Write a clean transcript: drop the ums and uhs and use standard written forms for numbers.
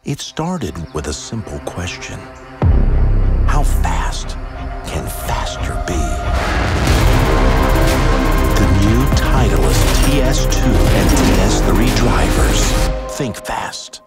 It started with a simple question. How fast can faster be? The new Titleist TS2 and TS3 Drivers. Think fast.